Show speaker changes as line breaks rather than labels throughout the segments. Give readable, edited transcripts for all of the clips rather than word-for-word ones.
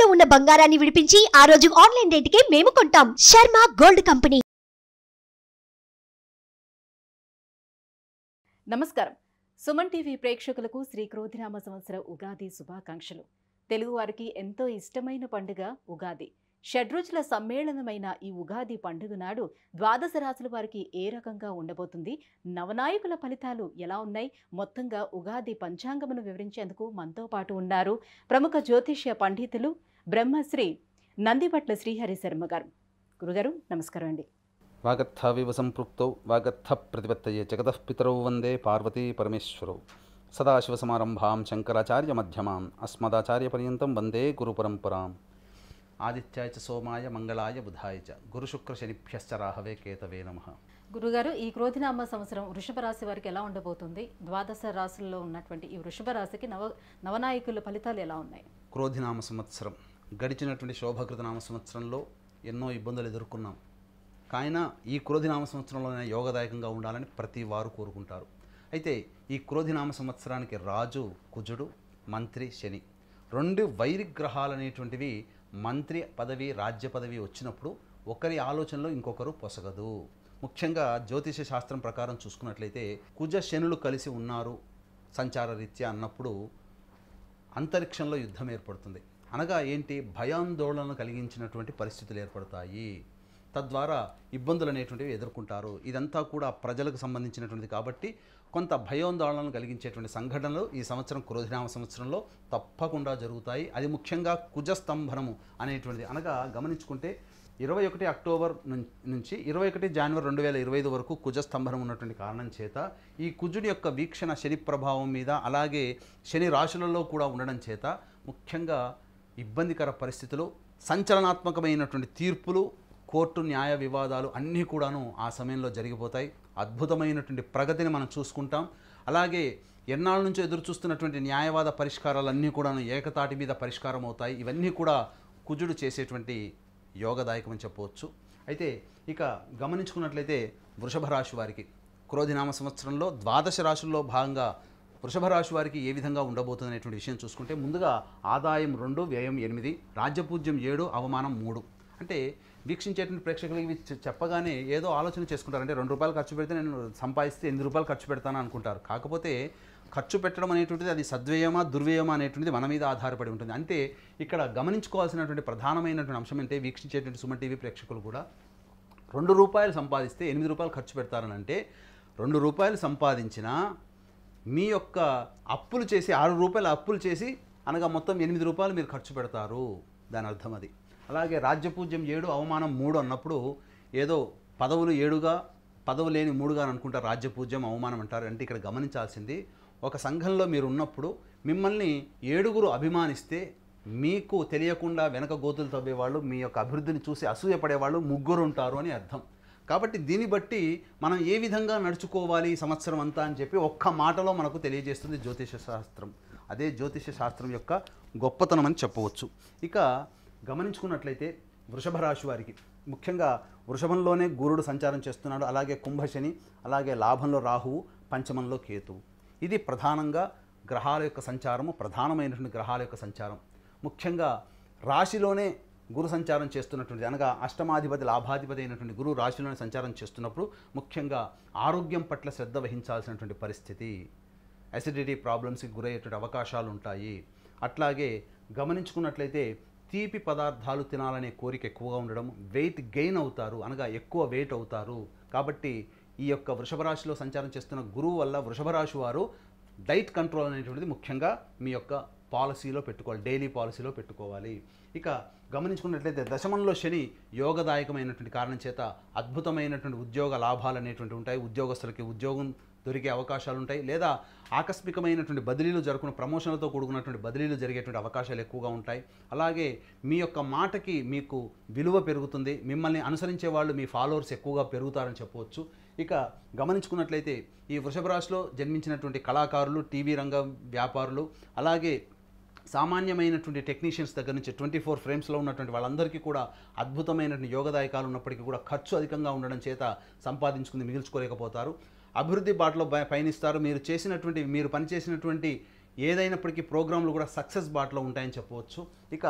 తాకట్టులో ఉన్న బంగారాన్ని విడిపించి ఆ రోజు ఆన్లైన్ రేటుకే మేము కొంటాం. Sharma gold company.
నమస్కారం. సుమన్ టీవీ ప్రేక్షకులకు శ్రీ క్రోధినామ సంవత్సర ఉగాది శుభాకాంక్షలు. తెలుగు వారికి ఎంతో ఇష్టమైన పండుగ ఉగాది. షడ్రుచుల సమ్మేళనమైన ఈ ఉగాది పండుగ నాడు ద్వాదశ రాశుల వారికి ఏ రకంగా ఉండబోతుంది, నవనాయకుల ఫలితాలు ఎలా ఉన్నాయి, మొత్తంగా ఉగాది పంచాంగమును వివరించేందుకు మనతో పాటు ఉన్నారు ప్రముఖ జ్యోతిష్య పండితులు బ్రహ్మశ్రీ నందిపట్ల శ్రీహరి శర్మ గారు. గురుగారు నమస్కారం అండి.
వాగర్థావివ సంపృక్తౌ వాగర్థ ప్రతిపత్తయే జగతః పితరౌ వందే పార్వతీ పరమేశ్వరౌ. సదాశివసమారంభాం శంకరాచార్య మధ్యమాం అస్మదాచార్యపర్యంతం వందే గురుపరంపరాం. ఆదిత్యాయ చ సోమాయ మంగళాయ బుధాయ చ గురుశుక్రశనిభ్యశ్చ రాహవే కేతవే నమః.
గురుగారు, ఈ క్రోధినామ సంవత్సరం వృషభ రాశి వారికి ఎలా ఉండబోతుంది? ద్వాదశ రాశుల్లో ఉన్నటువంటి ఈ వృషభ రాశికి నవనాయకుల ఫలితాలు ఎలా ఉన్నాయి?
క్రోధినామ సంవత్సరం గడిచినటువంటి శోభకృతనామ సంవత్సరంలో ఎన్నో ఇబ్బందులు ఎదుర్కొన్నాం. కాయినా ఈ క్రోధినామ సంవత్సరంలోనే యోగదాయకంగా ఉండాలని ప్రతి వారు కోరుకుంటారు. అయితే ఈ క్రోధినామ సంవత్సరానికి రాజు కుజుడు, మంత్రి శని, రెండు వైరిగ్రహాలు అనేటువంటివి మంత్రి పదవి రాజ్య పదవి వచ్చినప్పుడు ఒకరి ఆలోచనలో ఇంకొకరు పొసగదు. ముఖ్యంగా జ్యోతిష శాస్త్రం ప్రకారం చూసుకున్నట్లయితే కుజ శనులు కలిసి ఉన్నారు సంచార రీత్యా అన్నప్పుడు అంతరిక్షంలో యుద్ధం ఏర్పడుతుంది. అనగా ఏంటి? భయాందోళనలు కలిగించినటువంటి పరిస్థితులు ఏర్పడతాయి. తద్వారా ఇబ్బందులు అనేటువంటివి ఎదుర్కొంటారు. ఇదంతా కూడా ప్రజలకు సంబంధించినటువంటిది కాబట్టి కొంత భయాందోళనలు కలిగించేటువంటి సంఘటనలు ఈ సంవత్సరం క్రోధినామ సంవత్సరంలో తప్పకుండా జరుగుతాయి. అది ముఖ్యంగా కుజస్తంభనము అనేటువంటిది. అనగా గమనించుకుంటే 21 అక్టోబర్ నుంచి 21 జనవరి 2025 వరకు కుజస్తంభనం ఉన్నటువంటి కారణం చేత ఈ కుజుడి యొక్క వీక్షణ శని ప్రభావం మీద, అలాగే శని రాశులలో కూడా ఉండడం చేత ముఖ్యంగా ఇబ్బందికర పరిస్థితులు, సంచలనాత్మకమైనటువంటి తీర్పులు, కోర్టు న్యాయ వివాదాలు అన్నీ కూడాను ఆ సమయంలో జరిగిపోతాయి. అద్భుతమైనటువంటి ప్రగతిని మనం చూసుకుంటాం. అలాగే ఎన్నాళ్ళ నుంచో ఎదురు చూస్తున్నటువంటి న్యాయవాద పరిష్కారాలన్నీ కూడాను ఏకతాటి మీద పరిష్కారం అవుతాయి. ఇవన్నీ కూడా కుజుడు చేసేటువంటి యోగదాయకమని చెప్పవచ్చు. అయితే ఇక గమనించుకున్నట్లయితే వృషభ రాశి వారికి క్రోధినామ సంవత్సరంలో ద్వాదశ రాశుల్లో భాగంగా వృషభ రాశి వారికి ఏ విధంగా ఉండబోతుంది అనేటువంటి విషయం చూసుకుంటే, ముందుగా ఆదాయం 2, వ్యయం 8, రాజ్యపూజ్యం 7, అవమానం 3. అంటే వీక్షించేటువంటి ప్రేక్షకులు ఇవి చెప్పగానే ఏదో ఆలోచన చేసుకుంటారు. అంటే 2 రూపాయలు ఖర్చు పెడితే నేను సంపాదిస్తే 8 రూపాయలు ఖర్చు పెడతాను అనుకుంటారు. కాకపోతే ఖర్చు పెట్టడం అనేటువంటిది అది సద్వ్యయమా దుర్వ్యయమా అనేటువంటిది మన మీద ఆధారపడి ఉంటుంది. అంటే ఇక్కడ గమనించుకోవాల్సినటువంటి ప్రధానమైనటువంటి అంశం అంటే, వీక్షించేటువంటి సుమన్ టీవీ ప్రేక్షకులు కూడా 2 రూపాయలు సంపాదిస్తే 8 రూపాయలు ఖర్చు పెడతారని అంటే, 2 రూపాయలు సంపాదించినా మీ యొక్క అప్పులు చేసి 6 రూపాయలు అప్పులు చేసి అనగా మొత్తం 8 రూపాయలు మీరు ఖర్చు పెడతారు. దాని అర్థం అది. అలాగే రాజ్యపూజ్యం 7, అవమానం 3 అన్నప్పుడు ఏదో పదవులు 7గా పదవు లేని 3గా అనుకుంటారు. రాజ్యపూజ్యం అవమానం అంటారు. అంటే ఇక్కడ గమనించాల్సింది, ఒక సంఘంలో మీరు ఉన్నప్పుడు మిమ్మల్ని 7గురు అభిమానిస్తే మీకు తెలియకుండా వెనక గోతులు తవ్వేవాళ్ళు, మీ యొక్క అభివృద్ధిని చూసి అసూయపడేవాళ్ళు 3 ఉంటారు అని అర్థం. కాబట్టి దీన్ని బట్టి మనం ఏ విధంగా నడుచుకోవాలి ఈ సంవత్సరం అంతా అని చెప్పి ఒక్క మాటలో మనకు తెలియజేస్తుంది జ్యోతిష శాస్త్రం. అదే జ్యోతిష శాస్త్రం యొక్క గొప్పతనం అని చెప్పవచ్చు. ఇక గమనించుకున్నట్లయితే వృషభ రాశి వారికి ముఖ్యంగా వృషభంలోనే గురుడు సంచారం చేస్తున్నాడు. అలాగే కుంభశని, అలాగే లాభంలో రాహువు, పంచమంలో కేతువు. ఇది ప్రధానంగా గ్రహాల యొక్క సంచారము, ప్రధానమైనటువంటి గ్రహాల యొక్క సంచారం. ముఖ్యంగా రాశిలోనే గురు సంచారం చేస్తున్నటువంటి, అనగా అష్టమాధిపతి లాభాధిపతి అయినటువంటి గురువు రాశిలోనే సంచారం చేస్తున్నప్పుడు ముఖ్యంగా ఆరోగ్యం పట్ల శ్రద్ధ వహించాల్సినటువంటి పరిస్థితి, అసిడిటీ ప్రాబ్లమ్స్కి గురయ్యేటువంటి అవకాశాలు ఉంటాయి. అట్లాగే గమనించుకున్నట్లయితే తీపి పదార్థాలు తినాలనే కోరిక ఎక్కువగా ఉండడం, వెయిట్ గెయిన్ అవుతారు, అనగా ఎక్కువ వెయిట్ అవుతారు. కాబట్టి ఈ యొక్క వృషభ రాశిలో సంచారం చేస్తున్న గురువు వల్ల వృషభ రాశి వారు డైట్ కంట్రోల్ అనేటువంటిది ముఖ్యంగా మీ యొక్క పాలసీలో పెట్టుకోవాలి, డైలీ పాలసీలో పెట్టుకోవాలి. ఇక గమనించుకున్నట్లయితే దశమంలో శని యోగదాయకమైనటువంటి కారణం చేత అద్భుతమైనటువంటి ఉద్యోగ లాభాలు అనేటువంటి ఉంటాయి. ఉద్యోగస్తులకి ఉద్యోగం దొరికే అవకాశాలు ఉంటాయి. లేదా ఆకస్మికమైనటువంటి బదిలీలు జరుగుతున్న ప్రమోషన్లతో కూడుకున్నటువంటి బదిలీలు జరిగేటువంటి అవకాశాలు ఎక్కువగా ఉంటాయి. అలాగే మీ యొక్క మాటకి మీకు విలువ పెరుగుతుంది. మిమ్మల్ని అనుసరించే వాళ్ళు, మీ ఫాలోవర్స్ ఎక్కువగా పెరుగుతారని చెప్పవచ్చు. ఇక గమనించుకున్నట్లయితే ఈ వృషభ రాశిలో జన్మించినటువంటి కళాకారులు, టీవీ రంగ వ్యాపారులు, అలాగే సామాన్యమైనటువంటి టెక్నీషియన్స్ దగ్గర నుంచి 24 ఫ్రేమ్స్లో ఉన్నటువంటి వాళ్ళందరికీ కూడా అద్భుతమైనటువంటి యోగదాయకాలు ఉన్నప్పటికీ కూడా ఖర్చు అధికంగా ఉండడం చేత సంపాదించుకుని మిగిల్చుకోలేకపోతారు. అభివృద్ధి బాటలో పయనిస్తారు. మీరు పనిచేసినటువంటి ఏదైనప్పటికీ ప్రోగ్రాంలు కూడా సక్సెస్ బాటలో ఉంటాయని చెప్పవచ్చు. ఇక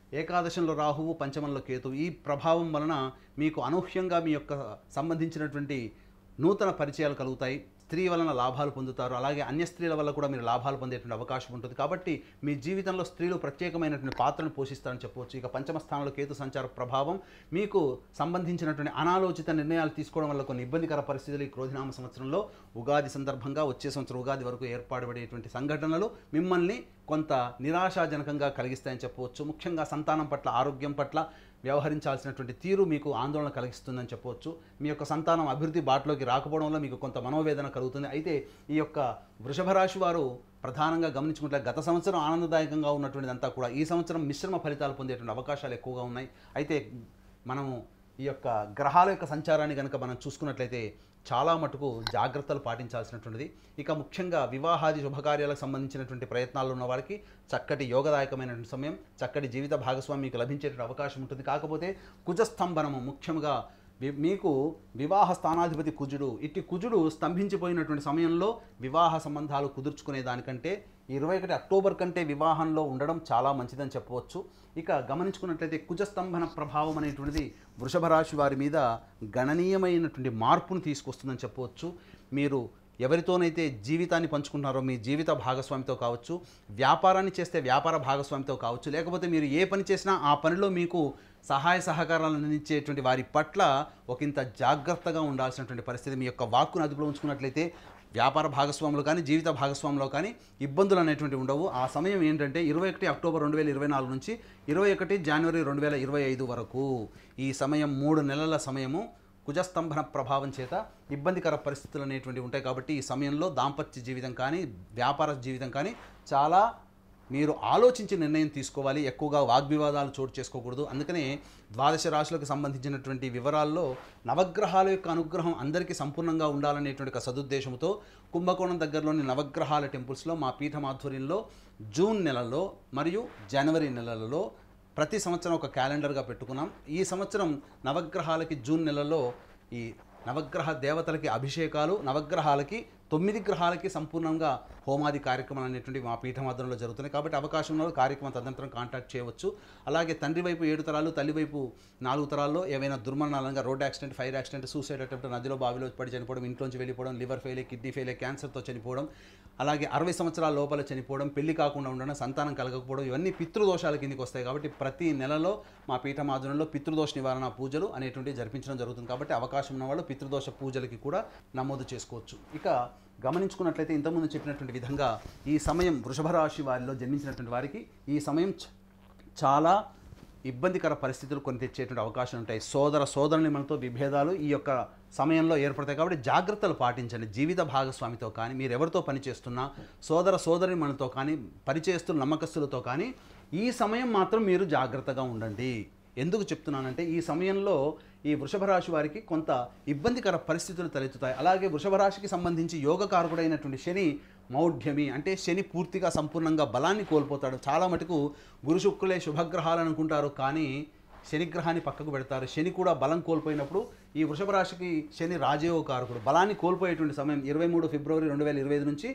ఏకాదశంలో రాహువు, పంచమంలో కేతువు. ఈ ప్రభావం వలన మీకు అనూహ్యంగా మీ యొక్క సంబంధించినటువంటి నూతన పరిచయాలు కలుగుతాయి. స్త్రీ వలన లాభాలు పొందుతారు. అలాగే అన్య స్త్రీల వల్ల కూడా మీరు లాభాలు పొందేటువంటి అవకాశం ఉంటుంది. కాబట్టి మీ జీవితంలో స్త్రీలు ప్రత్యేకమైనటువంటి పాత్రను పోషిస్తారని చెప్పవచ్చు. ఇక పంచమ స్థానంలో కేతు సంచార ప్రభావం మీకు సంబంధించినటువంటి అనాలోచిత నిర్ణయాలు తీసుకోవడం వల్ల కొన్ని ఇబ్బందికర పరిస్థితులు ఈ క్రోధినామ సంవత్సరంలో ఉగాది సందర్భంగా వచ్చే సంవత్సరం ఉగాది వరకు ఏర్పాటుపడేటువంటి సంఘటనలు మిమ్మల్ని కొంత నిరాశాజనకంగా కలిగిస్తాయని చెప్పవచ్చు. ముఖ్యంగా సంతానం పట్ల, ఆరోగ్యం పట్ల వ్యవహరించాల్సినటువంటి తీరు మీకు ఆందోళన కలిగిస్తుందని చెప్పవచ్చు. మీ యొక్క సంతానం అభివృద్ధి బాటలోకి రాకపోవడం వల్ల మీకు కొంత మనోవేదన కలుగుతుంది. అయితే ఈ యొక్క వృషభ రాశి వారు ప్రధానంగా గమనించుకుంటే గత సంవత్సరం ఆనందదాయకంగా ఉన్నటువంటిదంతా కూడా ఈ సంవత్సరం మిశ్రమ ఫలితాలు పొందేటువంటి అవకాశాలు ఎక్కువగా ఉన్నాయి. అయితే మనము ఈ యొక్క గ్రహాల యొక్క సంచారాన్ని కనుక మనం చూసుకున్నట్లయితే చాలా మటుకు జాగ్రత్తలు పాటించాల్సినటువంటిది. ఇక ముఖ్యంగా వివాహాది శుభకార్యాలకు సంబంధించినటువంటి ప్రయత్నాలు ఉన్న వారికి చక్కటి యోగదాయకమైనటువంటి సమయం, చక్కటి జీవిత భాగస్వామి మీకు లభించేటువంటి అవకాశం ఉంటుంది. కాకపోతే కుజస్తంభనము ముఖ్యంగా మీకు వివాహ స్థానాధిపతి కుజుడు, ఇట్టి కుజుడు స్తంభించిపోయినటువంటి సమయంలో వివాహ సంబంధాలు కుదుర్చుకునే దానికంటే 21 అక్టోబర్ కంటే వివాహంలో ఉండడం చాలా మంచిదని చెప్పవచ్చు. ఇక గమనించుకున్నట్లయితే కుజస్తంభన ప్రభావం అనేటువంటిది వృషభ రాశి వారి మీద గణనీయమైనటువంటి మార్పును తీసుకొస్తుందని చెప్పవచ్చు. మీరు ఎవరితోనైతే జీవితాన్ని పంచుకుంటున్నారో మీ జీవిత భాగస్వామితో కావచ్చు, వ్యాపారాన్ని చేస్తే వ్యాపార భాగస్వామితో కావచ్చు, లేకపోతే మీరు ఏ పని చేసినా ఆ పనిలో మీకు సహాయ సహకారాలు అందించేటువంటి వారి పట్ల ఒకంత జాగ్రత్తగా ఉండాల్సినటువంటి పరిస్థితి. మీ యొక్క వాక్కును అదుపులో ఉంచుకున్నట్లయితే వ్యాపార భాగస్వాములు కానీ జీవిత భాగస్వాములో కానీ ఇబ్బందులు అనేటువంటివి ఉండవు. ఆ సమయం ఏంటంటే 21 అక్టోబర్ 2024 నుంచి 21 జనవరి 2025 వరకు ఈ సమయం 3 నెలల సమయము కుజస్తంభన ప్రభావం చేత ఇబ్బందికర పరిస్థితులు అనేటువంటివి ఉంటాయి. కాబట్టి ఈ సమయంలో దాంపత్య జీవితం కానీ వ్యాపార జీవితం కానీ చాలా మీరు ఆలోచించి నిర్ణయం తీసుకోవాలి. ఎక్కువగా వాగ్వివాదాలు చోటు చేసుకోకూడదు. అందుకనే ద్వాదశ రాశులకు సంబంధించినటువంటి వివరాల్లో నవగ్రహాల యొక్క అనుగ్రహం అందరికీ సంపూర్ణంగా ఉండాలనేటువంటి ఒక సదుద్దేశంతో కుంభకోణం దగ్గరలోని నవగ్రహాల టెంపుల్స్లో మా పీఠం ఆధ్వర్యంలో జూన్ నెలలో మరియు జనవరి నెలలలో ప్రతి సంవత్సరం ఒక క్యాలెండర్గా పెట్టుకున్నాం. ఈ సంవత్సరం నవగ్రహాలకి జూన్ నెలలో ఈ నవగ్రహ దేవతలకి అభిషేకాలు, నవగ్రహాలకి 9 గ్రహాలకి సంపూర్ణంగా హోమాది కార్యక్రమాలు అనేటువంటి మా పీఠమాధ్వర్యంలో జరుగుతున్నాయి. కాబట్టి అవకాశం ఉన్న కార్యక్రమం తదనంతరం కాంటాక్ట్ చేయవచ్చు. అలాగే తండ్రి వైపు 7 తరాలు, తల్లి వైపు 4 తరాల్లో ఏవైనా దుర్మరణాలంగా road accident, fire accident, suicide attempt, నదిలో బావిలో పడి చనిపోవడం, ఇంట్లోంచి వెళ్ళిపోవడం, లివర్ ఫెయిలియర్, కిడ్నీ ఫెయిలియర్, క్యాన్సర్తో చనిపోవడం, అలాగే 60 సంవత్సరాల లోపల చనిపోవడం, పెళ్లి కాకుండా ఉండడం, సంతానం కలగకపోవడం, ఇవన్నీ పితృదోషాల కిందకి వస్తాయి. కాబట్టి ప్రతి నెలలో మా పీఠమాధ్వర్యంలో పితృదోష నివారణ పూజలు అనేటువంటివి జరిపించడం జరుగుతుంది. కాబట్టి అవకాశం ఉన్న వాళ్ళు పితృదోష పూజలకి కూడా నమోదు చేసుకోవచ్చు. ఇక గమనించుకున్నట్లయితే ఇంతకుముందు చెప్పినటువంటి విధంగా ఈ సమయం వృషభ రాశి వారిలో జన్మించినటువంటి వారికి ఈ సమయం చాలా ఇబ్బందికర పరిస్థితులు కొని తెచ్చేటువంటి అవకాశం ఉంటాయి. సోదరుని మనతో విభేదాలు ఈ యొక్క సమయంలో ఏర్పడతాయి. కాబట్టి జాగ్రత్తలు పాటించండి. జీవిత భాగస్వామితో కానీ, మీరు ఎవరితో పనిచేస్తున్నా సోదరి మనతో కానీ, పరిచయస్తులు నమ్మకస్తులతో కానీ ఈ సమయం మాత్రం మీరు జాగ్రత్తగా ఉండండి. ఎందుకు చెప్తున్నానంటే ఈ సమయంలో ఈ వృషభ రాశి వారికి కొంత ఇబ్బందికర పరిస్థితులు తలెత్తుతాయి. అలాగే వృషభ రాశికి సంబంధించి యోగకారకుడైనటువంటి శని మౌఢ్యమి, అంటే శని పూర్తిగా సంపూర్ణంగా బలాన్ని కోల్పోతాడు. చాలా మటుకు గురు శుక్రులే శుభగ్రహాలు అనుకుంటారు, కానీ శనిగ్రహాన్ని పక్కకు పెడతారు. శని కూడా బలం కోల్పోయినప్పుడు ఈ వృషభ రాశికి శని రాజయోగకారకుడు, బలాన్ని కోల్పోయేటువంటి సమయం 23 ఫిబ్రవరి 2025 నుంచి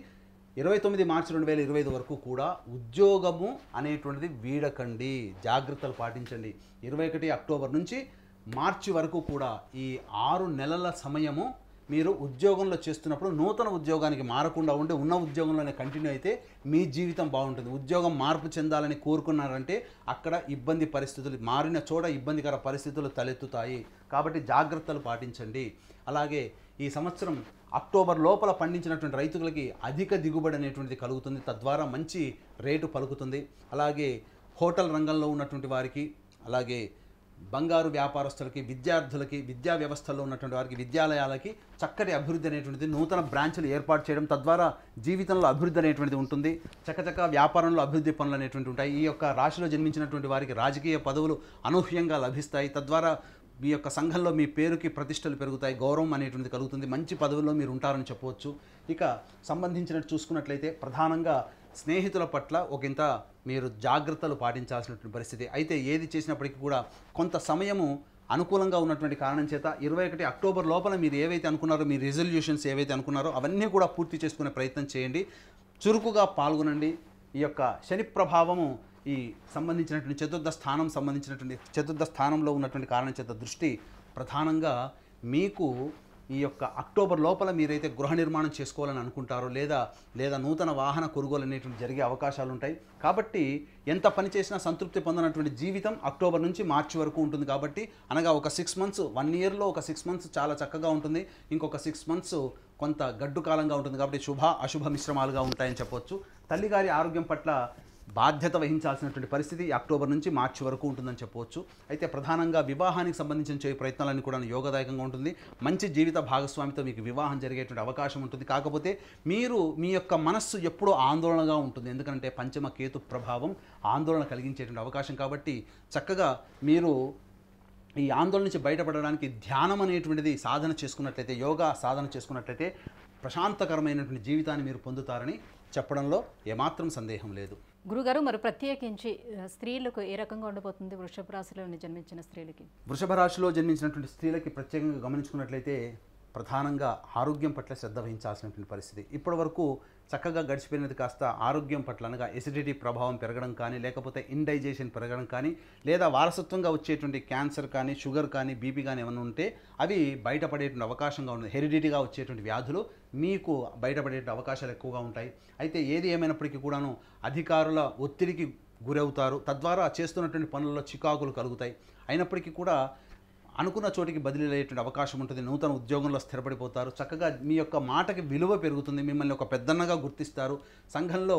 29 మార్చి 2025 వరకు కూడా ఉద్యోగము అనేటువంటిది వీడకండి, జాగ్రత్తలు పాటించండి. 21 అక్టోబర్ నుంచి మార్చి వరకు కూడా ఈ 6 నెలల సమయము మీరు ఉద్యోగంలో చేస్తున్నప్పుడు నూతన ఉద్యోగానికి మారకుండా ఉండి ఉన్న ఉద్యోగంలోనే కంటిన్యూ అయితే మీ జీవితం బాగుంటుంది. ఉద్యోగం మార్పు చెందాలని కోరుకున్నారంటే అక్కడ ఇబ్బంది పరిస్థితులు, మారిన చోట ఇబ్బందికర పరిస్థితులు తలెత్తుతాయి. కాబట్టి జాగ్రత్తలు పాటించండి. అలాగే ఈ సంవత్సరం అక్టోబర్ లోపల పండించినటువంటి రైతులకి అధిక దిగుబడి అనేటువంటిది కలుగుతుంది. తద్వారా మంచి రేటు పలుకుతుంది. అలాగే హోటల్ రంగంలో ఉన్నటువంటి వారికి, అలాగే బంగారు వ్యాపారస్తులకి, విద్యార్థులకి, విద్యా వ్యవస్థలో ఉన్నటువంటి వారికి, విద్యాలయాలకి చక్కటి అభివృద్ధి అనేటువంటిది, నూతన బ్రాంచ్లు ఏర్పాటు చేయడం తద్వారా జీవితంలో అభివృద్ధి అనేటువంటిది ఉంటుంది. చక్కచక్క వ్యాపారంలో అభివృద్ధి పనులు అనేటువంటివి ఉంటాయి. ఈ యొక్క రాశిలో జన్మించినటువంటి వారికి రాజకీయ పదవులు అనూహ్యంగా లభిస్తాయి. తద్వారా మీ యొక్క సంఘంలో మీ పేరుకి ప్రతిష్టలు పెరుగుతాయి, గౌరవం అనేటువంటిది కలుగుతుంది, మంచి పదవుల్లో మీరు ఉంటారని చెప్పవచ్చు. ఇక సంబంధించినట్టు చూసుకున్నట్లయితే ప్రధానంగా స్నేహితుల పట్ల ఒకంత మీరు జాగ్రత్తలు పాటించాల్సినటువంటి పరిస్థితి. అయితే ఏది చేసినప్పటికీ కూడా కొంత సమయము అనుకూలంగా ఉన్నటువంటి కారణం చేత 21 అక్టోబర్ లోపల మీరు ఏవైతే అనుకున్నారో, మీ రిజల్యూషన్స్ ఏవైతే అనుకున్నారో అవన్నీ కూడా పూర్తి చేసుకునే ప్రయత్నం చేయండి. చురుకుగా పాల్గొనండి. ఈ యొక్క శని ప్రభావము ఈ సంబంధించినటువంటి చతుర్థ స్థానంలో ఉన్నటువంటి కారణం చేత దృష్టి ప్రధానంగా మీకు ఈ యొక్క అక్టోబర్ లోపల మీరైతే గృహ నిర్మాణం చేసుకోవాలని అనుకుంటారో లేదా నూతన వాహన కొనుగోలు అనేటువంటి జరిగే అవకాశాలు ఉంటాయి. కాబట్టి ఎంత పని చేసినా సంతృప్తి పొందనటువంటి జీవితం అక్టోబర్ నుంచి మార్చి వరకు ఉంటుంది. కాబట్టి అనగా ఒక 6 మంత్స్, 1 ఇయర్లో ఒక 6 మంత్స్ చాలా చక్కగా ఉంటుంది, ఇంకొక 6 మంత్స్ కొంత గడ్డు కాలంగా ఉంటుంది. కాబట్టి శుభ అశుభ మిశ్రమాలుగా ఉంటాయని చెప్పొచ్చు. తల్లిగారి ఆరోగ్యం పట్ల బాధ్యత వహించాల్సినటువంటి పరిస్థితి అక్టోబర్ నుంచి మార్చి వరకు ఉంటుందని చెప్పవచ్చు. అయితే ప్రధానంగా వివాహానికి సంబంధించిన చేయ ప్రయత్నాలన్నీ కూడా యోగదాయకంగా ఉంటుంది. మంచి జీవిత భాగస్వామితో మీకు వివాహం జరిగేటువంటి అవకాశం ఉంటుంది. కాకపోతే మీ యొక్క మనస్సు ఎప్పుడూ ఆందోళనగా ఉంటుంది. ఎందుకంటే పంచమ కేతు ప్రభావం ఆందోళన కలిగించేటువంటి అవకాశం. కాబట్టి చక్కగా మీరు ఈ ఆందోళన నుంచి బయటపడడానికి ధ్యానం అనేటువంటిది సాధన చేసుకున్నట్లయితే, యోగా సాధన చేసుకున్నట్లయితే ప్రశాంతకరమైనటువంటి జీవితాన్ని మీరు పొందుతారని చెప్పడంలో ఏమాత్రం సందేహం లేదు.
గురుగారు, మరి ప్రత్యేకించి స్త్రీలకు ఏ రకంగా ఉండబోతుంది వృషభ రాశిలో జన్మించిన స్త్రీలకి?
వృషభ రాశిలో జన్మించినటువంటి స్త్రీలకి ప్రత్యేకంగా గమనించుకున్నట్లయితే ప్రధానంగా ఆరోగ్యం పట్ల శ్రద్ధ వహించాల్సినటువంటి పరిస్థితి. ఇప్పటి వరకు చక్కగా గడిచిపోయినది కాస్త ఆరోగ్యం పట్ల అనగా ఎసిడిటీ ప్రభావం పెరగడం కానీ, లేకపోతే ఇండైజెషన్ పెరగడం కానీ, లేదా వారసత్వంగా వచ్చేటువంటి క్యాన్సర్ కానీ, షుగర్ కానీ, బీపీ కానీ ఏమైనా ఉంటే అవి బయటపడేటువంటి అవకాశంగా ఉంది. హెరిడిటీగా వచ్చేటువంటి వ్యాధులు మీకు బయటపడే అవకాశాలు ఎక్కువగా ఉంటాయి. అయితే ఏది ఏమైనప్పటికీ కూడాను అధికారుల ఒత్తిడికి గురవుతారు. తద్వారా చేస్తున్నటువంటి పనుల్లో చికాకులు కలుగుతాయి. అయినప్పటికీ కూడా అనుకున్న చోటికి బదిలీ అయ్యేటువంటి అవకాశం ఉంటుంది. నూతన ఉద్యోగంలో స్థిరపడిపోతారు. చక్కగా మీ యొక్క మాటకి విలువ పెరుగుతుంది. మిమ్మల్ని ఒక పెద్దన్నగా గుర్తిస్తారు. సంఘంలో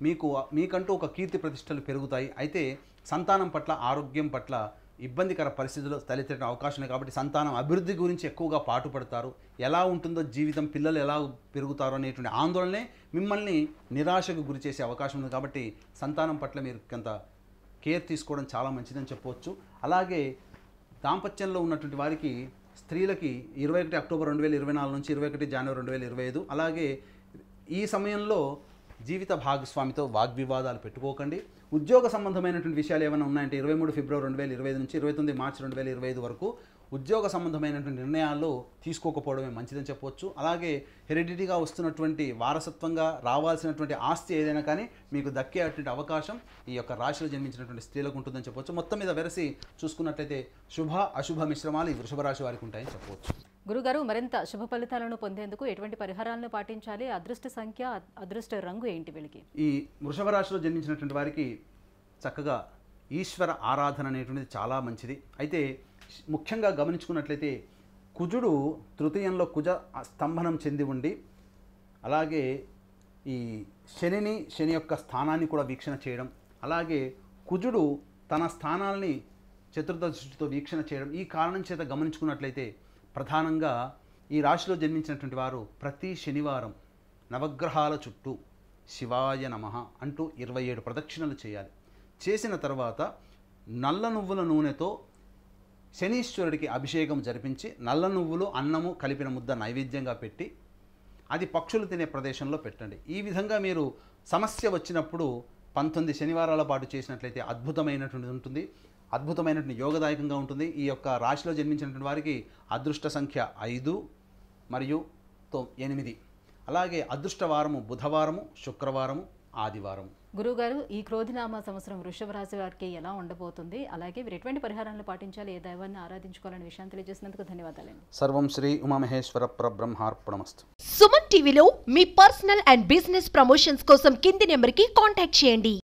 మీకంటూ ఒక కీర్తి ప్రతిష్టలు పెరుగుతాయి. అయితే సంతానం పట్ల, ఆరోగ్యం పట్ల ఇబ్బందికర పరిస్థితులు తలెత్తే అవకాశం. కాబట్టి సంతానం అభివృద్ధి గురించి ఎక్కువగా పాటుపడతారు. ఎలా ఉంటుందో జీవితం, పిల్లలు ఎలా పెరుగుతారో అనేటువంటి ఆందోళనే మిమ్మల్ని నిరాశకు గురి చేసే అవకాశం ఉంది. కాబట్టి సంతానం పట్ల మీరు కొంత కేర్ తీసుకోవడం చాలా మంచిదని చెప్పవచ్చు. అలాగే దాంపత్యంలో ఉన్నటువంటి వారికి, స్త్రీలకి 21 అక్టోబర్ 2024 నుంచి 21 జనవరి 2025, అలాగే ఈ సమయంలో జీవిత భాగస్వామితో వాగ్వివాదాలు పెట్టుకోకండి. ఉద్యోగ సంబంధమైనటువంటి విషయాలు ఏమైనా ఉన్నాయంటే 23 ఫిబ్రవరి 2025 నుంచి 29 మార్చి 2025 వరకు ఉద్యోగ సంబంధమైనటువంటి నిర్ణయాలు తీసుకోకపోవడమే మంచిదని చెప్పవచ్చు. అలాగే హెరిడిటీగా వస్తున్నటువంటి వారసత్వంగా రావాల్సినటువంటి ఆస్తి ఏదైనా కానీ మీకు దక్కేటువంటి అవకాశం ఈ యొక్క రాశిలో జన్మించినటువంటి స్త్రీలకు ఉంటుందని చెప్పవచ్చు. మొత్తం మీద వెరసి చూసుకున్నట్లయితే శుభ అశుభ మిశ్రమాలు ఈ వృషభ రాశి వారికి ఉంటాయని చెప్పవచ్చు.
గురుగారు, మరింత శుభ ఫలితాలను పొందేందుకు ఎటువంటి పరిహారాలను పాటించాలి? అదృష్ట సంఖ్య, అదృష్ట రంగు ఏంటి వీళ్ళకి? ఈ
వృషభ రాశిలో జన్మించినటువంటి వారికి చక్కగా ఈశ్వర ఆరాధన అనేటువంటిది చాలా మంచిది. అయితే ముఖ్యంగా గమనించుకున్నట్లయితే కుజుడు తృతీయంలో కుజ స్తంభనం చెంది ఉండి, అలాగే ఈ శని యొక్క స్థానాన్ని కూడా వీక్షణ చేయడం, అలాగే కుజుడు తన స్థానాల్ని చతుర్థ దృష్టితో వీక్షణ చేయడం, ఈ కారణం చేత గమనించుకున్నట్లయితే ప్రధానంగా ఈ రాశిలో జన్మించినటువంటి వారు ప్రతి శనివారం నవగ్రహాల చుట్టూ శివాయ నమః అంటూ 27 ప్రదక్షిణలు చేయాలి. చేసిన తర్వాత నల్ల నువ్వుల నూనెతో శనీశ్వరుడికి అభిషేకం జరిపించి నల్ల నువ్వులు అన్నము కలిపిన ముద్ద నైవేద్యంగా పెట్టి అది పక్షులు తినే ప్రదేశంలో పెట్టండి. ఈ విధంగా మీరు సమస్య వచ్చినప్పుడు 19 శనివారాల పాటు చేసినట్లయితే అద్భుతమైనటువంటి ఉంటుంది. అద్భుతమైనటువంటి యోగదాయకంగా ఉంటుంది. ఈ యొక్క రాశిలో జన్మించినటువంటి వారికి అదృష్ట సంఖ్య 5 మరియు 8. అలాగే అదృష్టవారము బుధవారము, శుక్రవారము, ఆదివారం.
గురుగారు, ఈ క్రోధినామ సంవత్సరం వృషభ రాశి వారికి ఎలా ఉండబోతుంది? అలాగే మీరు ఎటువంటి పరిహారాలను పాటించాలి, ఏ దైవాన్ని ఆరాధించుకోవాలనే విషయాన్ని తెలియజేసినందుకు ధన్యవాదాలండి.
సర్వం శ్రీ ఉమామహేశ్వర పరబ్రహ్మార్పణమస్తు.
సుమన్ టీవీలో మీ పర్సనల్ అండ్ బిజినెస్ ప్రమోషన్స్ కోసం కింది నెంబర్కి కాంటాక్ట్ చేయండి.